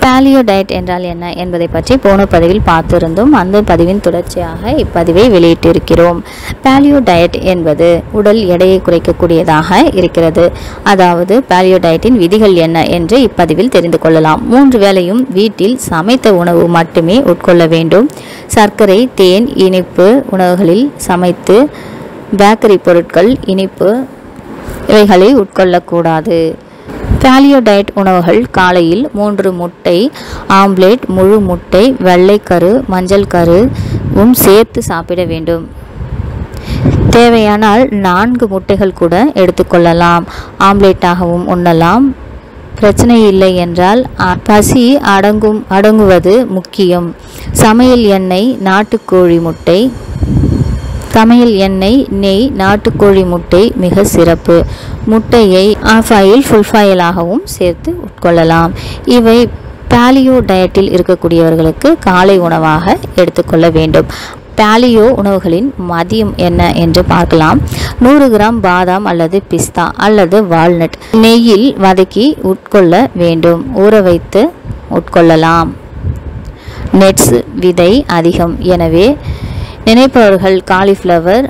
பாலியோ diet என்றால் என்ன என்பதை பற்றி போன பதிவில் பார்த்திருந்தோம். அந்த பதிவின் தொடர்ச்சியாக இப்பதிவை வெளியிட்டிருக்கிறோம். பாலியோ டயட் என்பது உடல் எடையை குறைக்கக்கூடியதாக இருக்கிறது. அதாவது பாலியோ டயட்டின் விதிகள் என்ன என்று இப்பதிவில் தெரிந்து கொள்ளலாம். 3 வேளையும் வீட்டில் சமைத்த உணவு மட்டுமே உட்கொள்ள வேண்டும். சர்க்கரை, தேன், இனிப்பு உணவுகளில் சமைத்து பேக்கரி பொருட்கள், இனிப்பு இவைகளை உட்கொள்ளக்கூடாது. பாலியோ டயட் உணவுகள்: காலையில் 3 முட்டை ஆம்லேட், முழு முட்டை, வெள்ளைக்கரு, மஞ்சள் கருவும் சேர்த்து சாப்பிட வேண்டும். தேவையானால் 4 முட்டைகள் கூட எடுத்துக்கொள்ளலாம். ஆம்லேட்டாகவும் உண்ணலாம். பிரச்சனை இல்லை என்றால் பசி அடங்குவது முக்கியம். சமையல் எண்ணெய், நாட்டுக்கோழி முட்டை, சமையல் எண்ணெய், நெய், நாட்டுக்கோழி முட்டை மிக சிறப்பு. முட்டையை ஆஃப் ஆயில், ஃபுல் ஆயிலாகவும் சேர்த்து உட்கொள்ளலாம். இவை பாலியோ டயட்டில் இருக்கக்கூடியவர்களுக்கு காலை உணவாக எடுத்துக்கொள்ள வேண்டும். பாலியோ உணவுகளின் மதியம் என்ன என்று பார்க்கலாம். 100 கிராம் பாதாம் அல்லது பிஸ்தா அல்லது வால்நட் நெய்யில் வதக்கி உட்கொள்ள வேண்டும். ஊற வைத்து உட்கொள்ளலாம். நட்ஸ் விதை அதிகம், எனவே நினைப்பவர்கள் cauliflower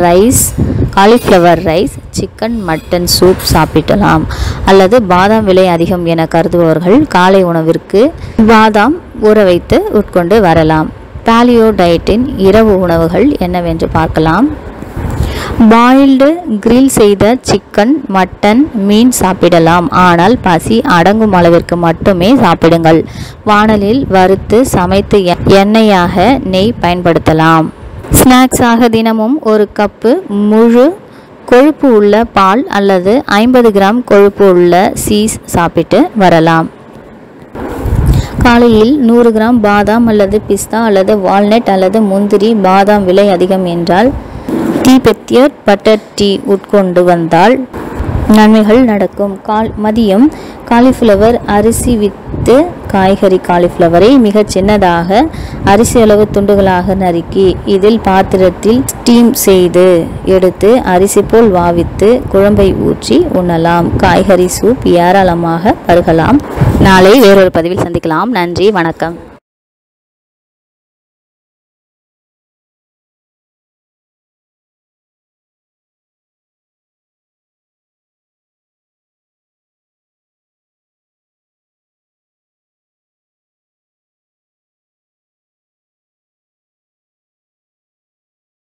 rice, chicken, mutton soup சாப்பிடலாம். அல்லது பாதாம் விலை அதிகம் என கருதுபவர்கள் காலை உணவிற்கு பாதாம் ஊற வைத்து உட்கொண்டு வரலாம். பாலியோ டயட்டின் இரவு உணவுகள் என்னவென்று பார்க்கலாம். பாயில்டு கிரில் செய்த சிக்கன், மட்டன், மீன் சாப்பிடலாம். ஆனால் பசி அடங்கும் அளவிற்கு மட்டுமே சாப்பிடுங்கள். வாணலில் வறுத்து சமைத்து எண்ணெயாக நெய் பயன்படுத்தலாம். ஸ்நாக்ஸாக தினமும் 1 கப்பு முழு கொழுப்பு உள்ள பால் அல்லது 50 கிராம் கொழுப்பு உள்ள சீஸ் சாப்பிட்டு வரலாம். காலையில் 100 கிராம் பாதாம் அல்லது பிஸ்தா அல்லது வால்நட் அல்லது முந்திரி. பாதாம் விலை அதிகம் என்றால் பீனட் பட்டர் டீ உட்கொண்டு வந்தால் நன்மைகள் நடக்கும். மதியம் காலிஃப்ளவர் அரிசி வித்து காய்கறி. காலிஃப்ளவரை மிகச் சின்னதாக அரிசி அளவு துண்டுகளாக நறுக்கி இதில் பாத்திரத்தில் ஸ்டீம் செய்து எடுத்து அரிசி போல் வாவித்து குழம்பை ஊற்றி உண்ணலாம். காய்கறி சூப் ஏராளமாக பருகலாம். நாளை வேறொரு பதிவில் சந்திக்கலாம். நன்றி, வணக்கம்.